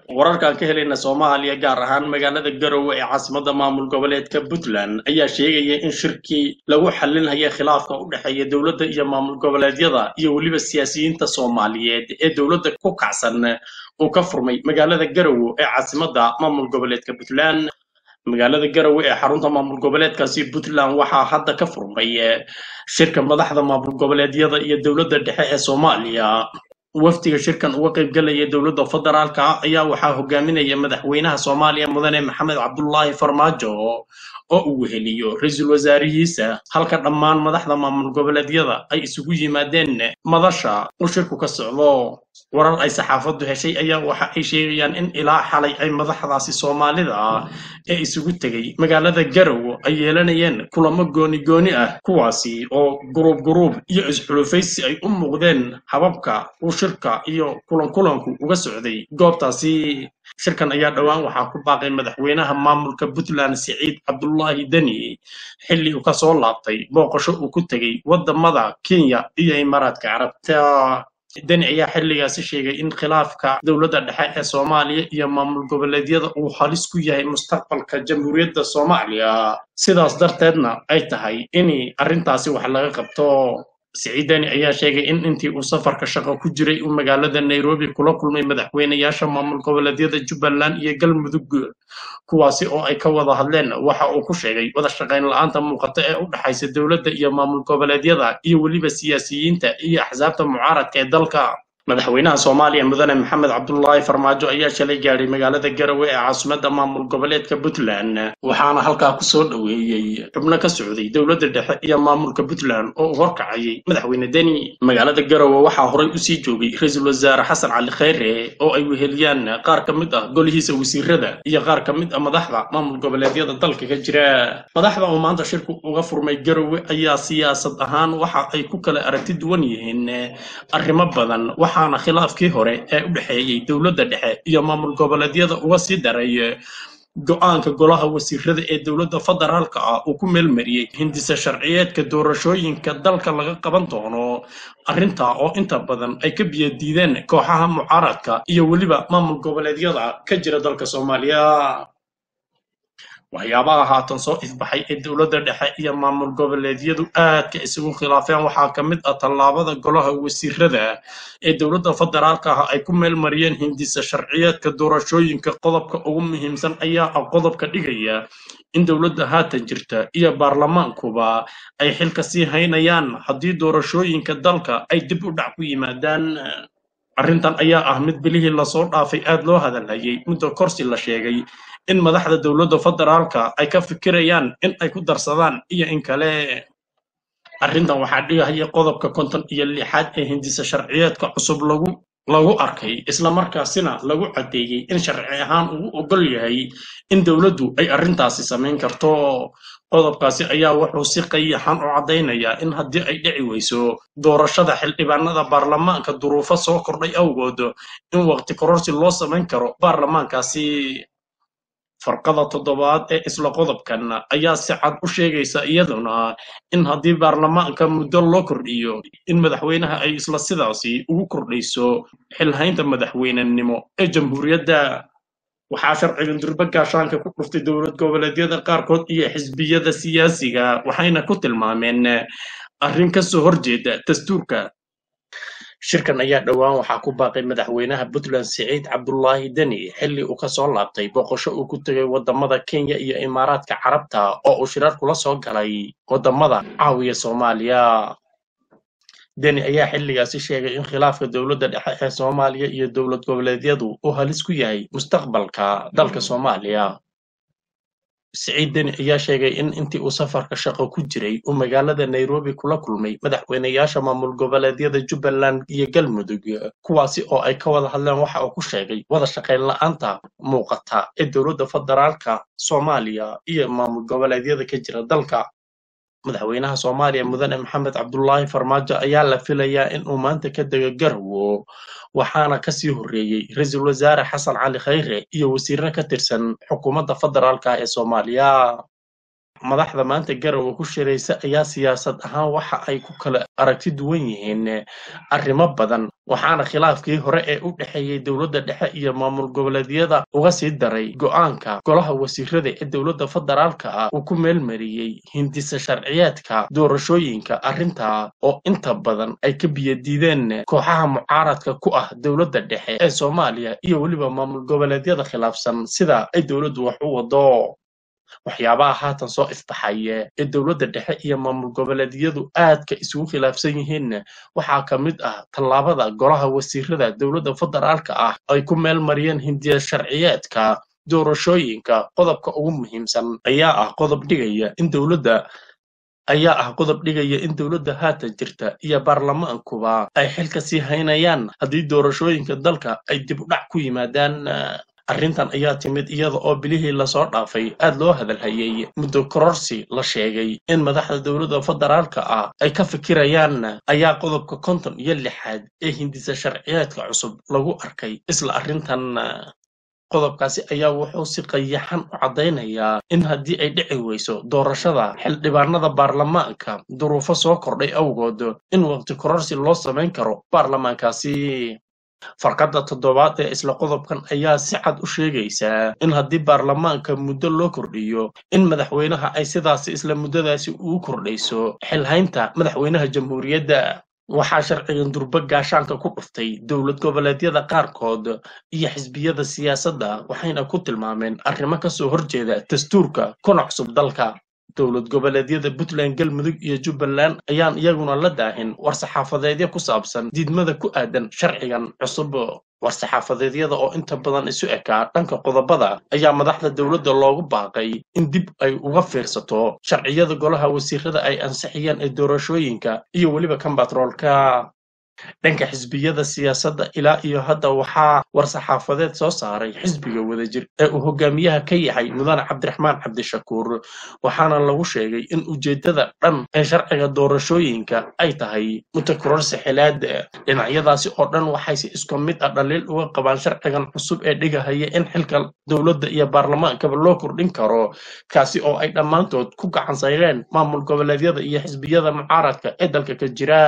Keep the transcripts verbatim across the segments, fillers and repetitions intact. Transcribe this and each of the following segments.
wararka ka helayna Soomaaliya gaar ahaan magaalada Garowe ee caasimadda maamul goboleedka Puntland ayaa sheegaya in shirkii lagu xalinayay khilaafka u dhexeeya dowladda iyo maamul goboleedyada iyo weliba siyaasiyiinta Soomaaliyeed ee dowladda ku kacsan uu ka furmay magaalada Garowe ee caasimadda maamul goboleedka Puntland. magaalada Garowe ee xarunta maamul goboleedkaasi Puntland waxaa hadda ka furmay eh, shirka madaxda maamul goboleedyada iyo dowladda dhexe ee Soomaaliya. wafdiga shirkan uga qayb galaya dowladda federaalka ah ayaa waxaa hogaaminaya madaxweynaha Soomaaliya mudane Maxamed Cabdullaahi Farmaajo oo uu weheliyo ra'iisul wasaarihiisa, halka dhammaan madaxda maamul goboleedyada ay isugu yimaadeen madasha uu shirku ka socdo. warar ay saxaafaddu heshay ayaa waxa ay sheegayaan in ilaa xalay ay madaxdaasi Soomaalida ah ee isugu tegay magaalada Garowe ay yeelanayeen kulamo gooni gooni ah, kuwaasi oo guruub guruub iyo isxulufaysi ay u muuqdeen hababka uu shirka iyo kulan kulanku uga socday goobtaasi. shirkan ayaa dhowaan waxaa ku baaqay madaxweynaha maamulka Puntland Siciid Cabdullaahi Deni xilli uu ka soo laabtay booqasho uu ku tegay wadamada Kenya iyo Imaaraadka Carabta. deni ayaa xilligaasi sheegay in khilaafka dowladda dhexe ee Soomaaliya iyo maamul goboleedyada uu halis ku yahay mustaqbalka Jamhuuriyadda Soomaaliya, sidaas darteedna ay tahay in arrintaasi wax laga qabto. Siciid Deni ayaa sheegay in intii uu safarka shaqo ku jiray uu magaalada Nairobi kula kulmay madaxweynayaasha maamul goboleedyada Jubbaland iyo Galmudug, kuwaasi oo ay ka wada hadleen waxa uu ku sheegay wada shaqayn la'aanta muuqata ee u dhaxaysa dowladda iyo maamul goboleedyada iyo weliba siyaasiyiinta iyo axsaabta mucaaradka ee dalka. madaxweynaha Soomaaliya mudane Maxamed Cabdullaahi Farmaajo ayaa shalay gaadhay magaalada Garowe ee caasimadda maamul goboleedka Puntland, waxaana halkaa ku soo dhoweeyey xubno ka socday dowladda dhexe iyo maamulka Puntland oo uu horkacayay madaxweyne Deni. magaalada Garowe waxaa horay u sii joogay ra'iisul wasaare Xasan Cali Khayre oo ay weheliyaan qaar ka mid ah golihiisa wasiirada iyo qaar ka mid ah madaxda maamul goboleedyada dalka ka jira. madaxda uu maanta shirku uga furmay Garowe ayaa siyaasad ahaan waxa ay ku kala aragti duwan yihiin arrimo badan, waxaana khilaafkii hore ee u dhexeeyay dowladda dhexe iyo maamul goboleedyada uga sii daray go'aanka golaha wasiirada ee dowladda federaalka ah uu ku meelmariyey hindisa sharciyeedka doorashooyinka dalka laga qaban doono, arrintaa oo inta badan ay ka biyo diideen kooxaha mucaaradka iyo weliba maamul goboleedyada ka jira dalka Soomaaliya. waxyaabaha haatan soo ifbaxay ee dowladda dhexe iyo maamul goboleedyadu aadka isugu khilaafeen waxaa ka mid ah tallaabada golaha wasiirada ee dowladda federaalka ah ay ku meel mariyeen hindisa sharciyeedka doorashooyinka. qodobka ugu muhiimsan ayaa ah qodobka dhigaya in dowladda haatan jirta iyo baarlamaankuba ay xilka sii haynayaan haddii doorashooyinka dalka ay dib u dhac ku yimaadaan. arrintan ayaa ah mid bilihii lasoo dhaafay aad loo hadalhayay, muddo korsi la sheegay in madaxda dowladda federaalka ay ka fikirayaan in ay ku darsadaan iyo in kale. arrintan waxaa dhigaya qodobka konton iyo lixaad ee hindisa sharciyeedka cusub lagu lagu arkay, isla markaasina lagu caddeeyey in sharci ahaan uu ogol yahay in dowladdu ay arrintaasi samayn karto. qodobkaasi ayaa wuxuu si qayaxan u caddaynayaa in haddii ay dhici weyso doorashada xildhibaanada baarlamaanka duruufo soo kordhay awgood in waqti kororsi loo samayn karo baarlamaankaasi. farqada toddobaad ee isla qodobkan ayaa si cad u sheegaysa iyaduna in haddii baarlamaanka muddo loo kordhiyo in madaxweynaha ay isla sidaasi ugu kordhayso xilhaynta madaxweynenimo ee jamhuuriyadda. waxaa sharcigan durba gaashaanka ku dhuftay dowlad goboleedyada qaarkood iyo xisbiyada siyaasiga, waxayna ku tilmaameen arrin ka soo horjeeda dastuurka. shirkan ayaa dhowaan waxaa ku baaqay madaxweynaha Puntland Siciid Cabdullaahi Deni xilli uu ka soo laabtay booqasho uu ku tegay wadamada Kenya iyo Imaaraadka Carabta oo uu shirar kula soo galay wadamada caawiya Soomaaliya. Deni ayaa xilligaasi sheegay in khilaafka dowladda dhexe ee Soomaaliya iyo dowlad goboleedyadu uu halis ku yahay mustaqbalka dalka Soomaaliya. Siciid Deni ayaa sheegay in intii uu safarka shaqo ku jiray uu magaalada Nairobi kula kulmay madaxweynayaasha maamul goboleedyada Jubbaland iyo Galmudug, kuwaasi oo ay ka wada hadleen waxa uu ku sheegay wada shaqayn la'aanta muuqata ee dowladda federaalka Soomaaliya iyo maamul goboleedyada ka jira dalka. madaxweynaha Soomaaliya mudane Maxamed Cabdullaahi Farmaajo ayaa la filayaa in uu maanta ka dego Garowe, waxaana ka sii horreeyay ra'iisul wasaare Xasan Cali Khayre iyo wasiirro ka tirsan xukuumadda federaalka ee Soomaaliya. madaxda maanta garowe ku shiraysa ayaa siyaasad ahaan waxa ay ku kala aragti duwan yihiin arrimo badan waxaana khilaafkii hore ee u dhexeeyay dowladda dhexe iyo maamul goboleedyada uga sii daray go'aanka golaha wasiirada ee dowladda federaalka ah uu ku meelmariyey hindisa sharciyeedka doorashooyinka arrintaa oo inta badan ay ka biyadiideen kooxaha mucaaradka ku ah dowladda dhexe ee soomaaliya iyo weliba maamul goboleedyada khilaafsan sida ay dowladdu wax u wado waxyaabaha haatan soo ifbaxaya ee dowladda dhexe iyo maamul goboleedyadu aadka isugu khilaafsan yihiin waxaa ka mid ah tallaabada golaha wasiirada dowladda federaalka ah ay ku meel mariyeen hindiya sharciyeedka doorashooyinka qodobka ugu muhiimsan ayaa ah qodob dhigaya in dowladda ayaa ah qodob dhigaya in dowladda haatan jirta iyo baarlamaankuba ay xilka sii haynayaan haddii doorashooyinka dalka ay dib u dhac ku yimaadaan arrintan ayaa timid iyada oo bilihii lasoo dhaafay aad loo hadalhayay muddo kororsi la sheegay in madaxda dowladda federaalka ah ay ka fikirayaan ayaa qodobka konton iyo lixaad ee hindisa sharciyeedka cusub lagu arkay isla arrintan qodobkaasi ayaa wuxuu si qayaxan u caddaynayaa in haddii ay dhici weyso doorashada xildhibaanada baarlamaanka duruufo soo kordhay awgood in waqti kororsi loo samayn karo baarlamaankaasi farqadda toddobaad ee isla qodobkan ayaa si cad u sheegaysaa in haddii baarlamaanka muddo loo kordhiyo in madaxweynaha ay sidaasi isla muddadaasi ugu kordhayso xilhaynta madaxweynaha jamhuuriyadda waxaa sharcigan durba gaashaanka ku dhuftay dowlad goboleedyada qaarkood iyo xisbiyada siyaasadda waxayna ku tilmaameen arrimo ka soo horjeeda dastuurka kuna cusub dalka dowlad goboleedyada puntland galmudug iyo jubbaland ayaan iyaguna la daahin war-saxaafadeedyo ku saabsan diidmada ku aadan sharcigan cusub war-saxaafadeedyada oo inta badan isu ekaa dhanka qodobada ayaa madaxda dowladda loogu baaqay in dib ay uga fiirsato sharciyada golaha wasiirada ay ansixiyeen ee doorashooyinka iyo weliba kan batroolka dhanka xisbiyada siyaasadda ilaa iyo hadda waxaa war-saxaafadeed soo saaray xisbiga wadajir ee uu hogaamiyaha ka yahay mudane cabdiraxmaan cabdishakuur waxaana lagu sheegay in ujeeddada dhan ee sharciga doorashooyinka ay tahay mutakororsi xilaad dhinacyadaasi oo dhan waxay si isku mid ah dhaliil uga qabaan sharcigan cusub ee dhigahaya in xilka dowladda iyo baarlamaankaba loo kordhin karo kaasi oo ay dhammaantood ku gacan sayreen maamul goboleedyada iyo xisbiyada mucaaradka ee dalka ka jira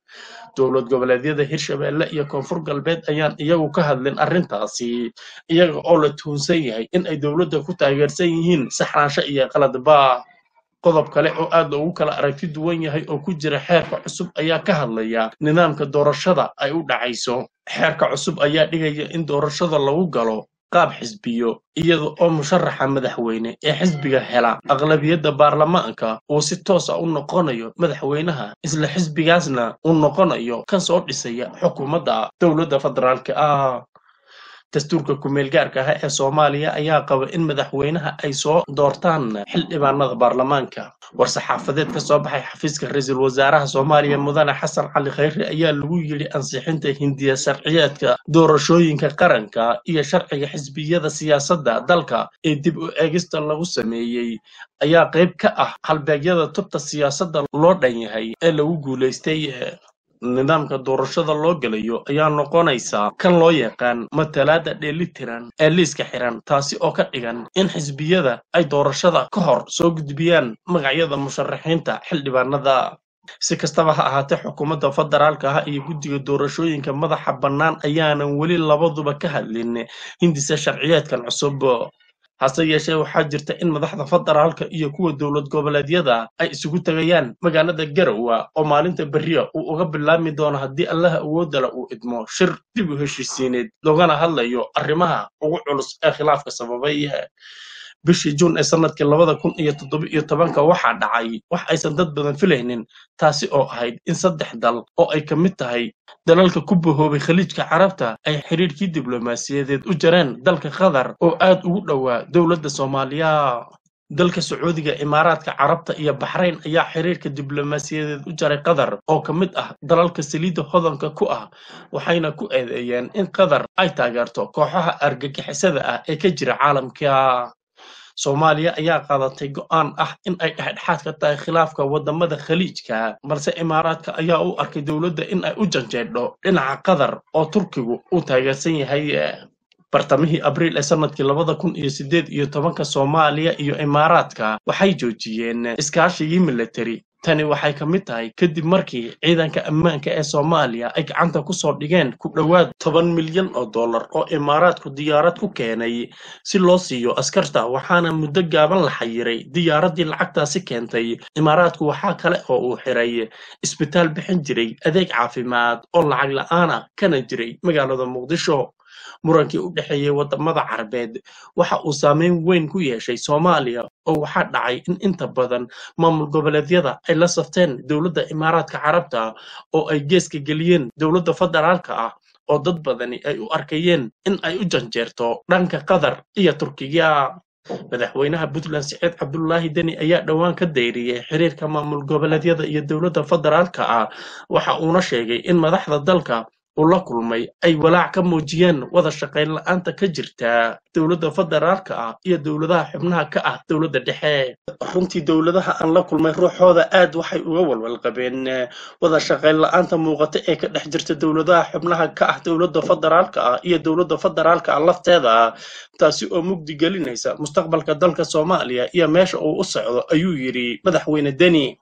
dowlad goboleedyada hirshabeelle iyo koonfur galbeed ayaan iyagu ka hadlin arrintaasi iyaga oo la tuhunsan yahay in ay dowladda ku taageersan yihiin saxnaansho iyo qaladba qodob kale oo aad loogu kala aragti duwan yahay oo ku jira xeerka cusub ayaa ka hadlaya nidaamka doorashada ay u dhacayso xeerka cusub ayaa dhigaya in doorashada lagu galo qaab xisbiyo iyada oo musharaxa madaxweyne ee xisbiga hela aqlabiyadda baarlamaanka uu si toos ah u noqonayo madaxweynaha isla xisbigaasna uu noqonayo kan soo dhisaya xukuumadda dowladda federaalka ah dastuurka ku-meelgaarka ah ee soomaaliya ayaa qaba in madaxweynaha ay soo doortaan xildhibaanada baarlamaanka war-saxaafadeed ka soo baxay xafiiska ra-iisul wasaaraha soomaaliya mudane xasan cali khayre ayaa lagu yidhi ansixinta hindiya sharciyeedka doorashooyinka qaranka iyo sharciga xisbiyada siyaasadda dalka ee dib u eegista lagu sameeyey ayaa qayb ka ah halbeegyada tubta siyaasadda loo dhan yahay ee lagu guulaystay nidaamka doorashada loo gelayo ayaa noqonaysa kan loo yaqaan matalaada dheelitiran ee liiska xiran taasi oo ka dhigan in xisbiyada ay doorashada ka hor soo gudbiyaan magacyada musharaxiinta xildhibaanada si kastaba ha ahaatee xukuumadda federaalka ah iyo guddiga doorashooyinka madaxa bannaan ayaanan weli labaduba ka hadlin hindisa sharciyeedkan cusub hase yeeshee waxaa jirta in madaxda federaalka iyo kuwa dowlad goboleedyada ay isugu tegayaan magaalada garowe oo maalinta berriya uu uga bilaabmi doono haddii allaha awoodala uu idmo shir dib u heshiisiineed loogana hadlayo arrimaha ugu culus ee khilaafka sababay bishii juun ee sanadkii labada kun iyo toddoba iyo tobanka waxaa dhacay wax aysan dad badan filaynin taasi oo ahayd in saddex dal oo ay ka mid tahay dalalka ku bahoobay khaliijka carabta ay xiriirkii diblomaasiyadeed u jareen dalka qatar oo aad ugu dhowaa dowladda soomaaliya dalka sacuudiga imaaraadka carabta iyo baxrayn ayaa xiriirka diblomaasiyadeed u jaray qatar oo ka mid ah dalalka saliidda hodanka ku ah waxayna ku eedeeyeen in qatar ay taageerto kooxaha argagixisada ah ee ka jira caalamka soomaaliya ayaa qaadatay go'aan ah in ay dhexdhexaad ka tahay khilaafka wadamada khaliijka balse imaaraadka ayaa u arkay dowladda in ay u janjeedho dhinaca qatar oo turkigu uu taageersan yahay bartamihii abriil ee sanadkii labada kun iyo sideed iyo tobanka Soomaaliya iyo Imaaraadka waxay joojiyeen iskaashigii military. Tani waxay ka mid tahay kadib markii ciidanka ammaanka ee Soomaaliya ay gacanta ku soo dhigeen ku dhowaad toban milyan oo dollar oo Imaaraadku diyaarad ku keenay si loo siiyo askarta, waxaana muddo gaaban la xayiray diyaaradii lacagtaasi keentay. Imaaraadku waxaa kale oo uu xiray isbitaal bixin jiray adeeg caafimaad oo lacag la'aan ah kana jiray magaalada Muqdisho. Murankii u dhexeeyay wadamada Carabeed waxa uu saameyn weyn ku yeeshay Soomaaliya oo waxaa dhacay in inta badan maamul goboleedyada ay la safteen dowladda Imaaraadka Carabta oo ay geeska geliyeen dowladda federaalka ah oo dad badani ay u arkayeen in ay u janjeerto dhanka Qatar iyo Turkiga. Madaxweynaha Puntland Siciid Cabdullaahi Deni ayaa dhowaan ka dayriyay xiriirka maamul goboleedyada iyo dowladda federaalka ah, waxa uuna sheegay in madaxda dalka uu la kulmay ay walaac ka muujiyeen wada shaqayn la'aanta ka jirta dowladda federaalka ah iyo dowladaha xubnaha ka ah dowladda dhexe. Runtii dowladaha aan la kulmay ruuxooda aad waxay uga walwal qabeen wada shaqayn la'aanta muuqata ee ka dhex jirta dowladaha xubnaha ka ah dowladda federaalka ah iyo dowladda federaalka ah lafteeda, taasi oo mugdi gelinaysa mustaqbalka dalka Soomaaliya iyo meesha uu u socdo, ayuu yiri madaxweyne Deni.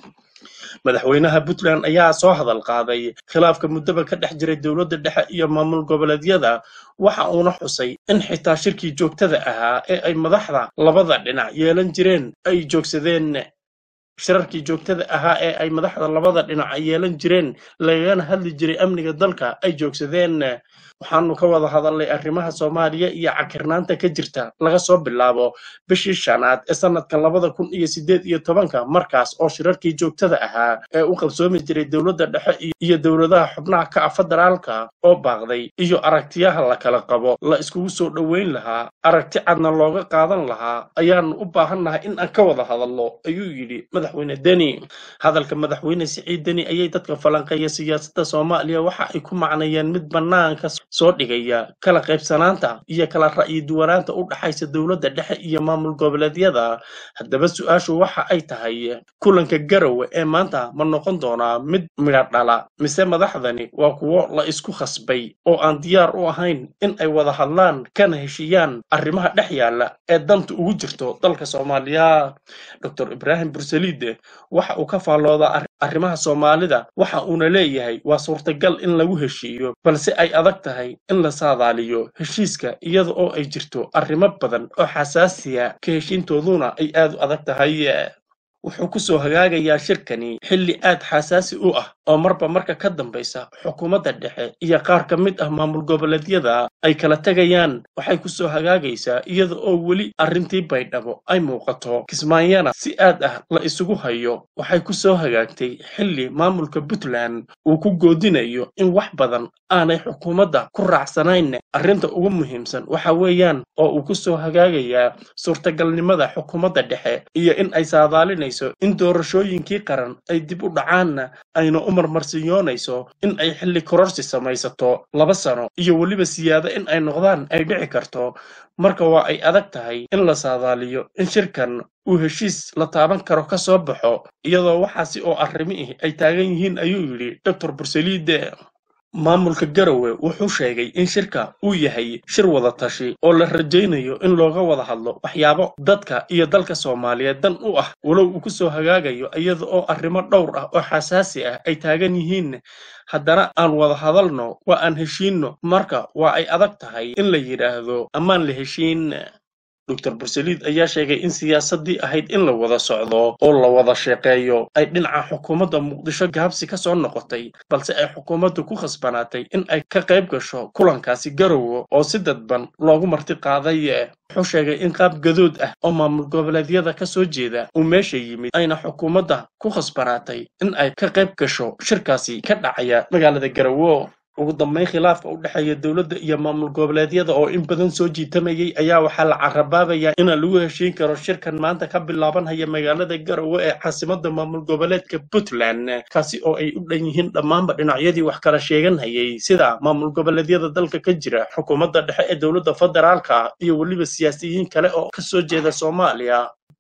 Madaxweynaha Puntland ayaa soo hadal qaaday khilaafka muddaba ka dhex jiray dowladda dhexe iyo maamul goboleedyada, waxa uuna xusay in xitaa shirkii joogtada ahaa ee ay madaxda labada dhinac yeelan jireen ay joogsadeen. Shirarkii joogtada ahaa ee ay madaxda labada dhinac yeelan jireen lagana hadli jiray amniga dalka ay joogsadeen. Waxaanu ka wada hadalnay arrimaha Soomaaliya iyo cakirnaanta ka jirta laga soo bilaabo bishii shanaad ee sanadka labada kun iyo sideed iyo tobanka, markaas oo shirarkii joogtada ahaa ee u qabsoomi jiray dowladda dhexe iyo dowladaha xubnaha ka ah federaalka oo baaqday iyo aragtiyaha la kala qabo la iskugu soo dhoweyn lahaa, aragti cadna looga qaadan lahaa, ayaanu u baahannahay in aan ka wada hadalno, ayuu yidhi madaxweyne Deni. Hadalka madaxweyne Siciid Deni ayay dadka falanqeeya siyaasadda Soomaaliya waxa ay ku macneeyeen mid bannaanka soo dhigaya kala qaybsanaanta iyo kala ra'yi duwanaanta u dhaxaysa dowladda dhexe iyo maamul goboleedyada. Haddaba su'aashu waxa ay tahay, kulanka Garowe ee maanta ma noqon doonaa mid midho dhala, mise madaxdani waa kuwo la isku khasbay oo aan diyaar u ahayn in ay wada hadlaan kana heshiiyaan arrimaha dhex yaalla ee danta ugu jirto dalka Soomaaliya? Doctor Ibraahim Bursaliid waxa uu ka faalloodaa arrimaha Soomaalida, waxa uuna leeyahay waa suurtagal in lagu heshiiyo, balse ay adag tahay in la saadaaliyo heshiiska iyada oo ay jirto arrimo badan oo xasaasiya, ka heshiintooduna ay aad u adag tahay. Wuxuu ku soo hagaagayaa shirkani xilli aad xasaasi u ah oo marba marka ka dambaysa xukuumadda dhexe iyo qaar ka mid ah maamul goboleedyada ay kala tegayaan. Waxay ku soo hagaagaysaa iyada oo weli arrintii Baydhabo ay muuqato, Kismaayana si aad ah la isugu hayo. Waxay ku soo hagaagtay xilli maamulka Puntland uu ku goodinayo in wax badan aanay xukuumadda ku raacsanayn. Arrinta ugu muhiimsan waxa weeyaan oo uu ku soo hagaagayaa suurtagalnimada xukuumadda dhexe iyo in ay saadaalinayso in doorashooyinkii qaran ay dib u dhacaanna ayna u marmarsiyoonayso in ay xilli kororsi samaysato laba sano iyo weliba siyaado in ay noqdaan ay dhici karto. Marka waa ay adag tahay in la saadaaliyo in shirkan uu heshiis la taaban karo ka soo baxo iyadoo waxaasi oo arrimihi ay taagan yihiin, ayuu yidhi Doctor Bursaliid. Maamulka Garowe wuxuu sheegay in shirka uu yahay shir wada tashi oo la rajaynayo in looga wada hadlo waxyaabo dadka iyo dalka Soomaaliyeed dan u ah, walow uu ku soo hagaagayo iyada oo arrimo dhowr ah oo xasaasi ah ay taagan yihiin. Haddana aan wada hadalno, waa aan heshiinno. Marka waa ay adag tahay in la yidhaahdo ammaan la heshiin. Doctor Bursaliid ayaa sheegay in siyaasaddii ahayd in la wada socdo oo la wada shaqeeyo ay dhinaca xukuumadda Muqdisho gaabsi ka soo noqotay, balse ay xukuumaddu ku khasbanaatay in ay ka qayb gasho kulankaasi Garowe oo si dadban loogu marti qaaday. Wuxuu sheegay in qaab gadood ah oo maamul goboleedyada ka soo jeeda uu meesha yimid, ayna xukuumadda ku khasbanaatay in ay ka qayb gasho shirkaasi ka dhacaya magaalada Garowe. Ugu dambeyn, khilaafka u dhexeeya dowladda iyo maamul goboleedyada oo in badan soo jiitamayay ayaa waxaa la carabaabayaa in lagu heshiin karo shirkan maanta ka bilaabanaya magaalada Garowe ee caasimadda maamul goboleedka Puntland, kaasi oo ay u dhan yihiin dhammaanba dhinacyadii wax kala sheeganayay sida maamul goboleedyada dalka ka jira, xukuumadda dhexe ee dowladda federaalka iyo weliba siyaasiyiin kale oo ka soo jeeda Soomaaliya.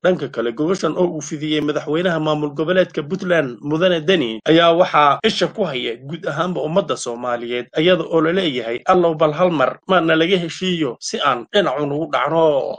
dhanka kale gogoshan oo uu fidiyey madaxweynaha maamul goboleedka Puntland mudane Deni ayaa waxaa isha ku haya guud ahaanba ummadda Soomaaliyeed iyada oo la leeyahay allow bal hal mar maana laga heshiiyo si aan dhinacu ugu dhacno.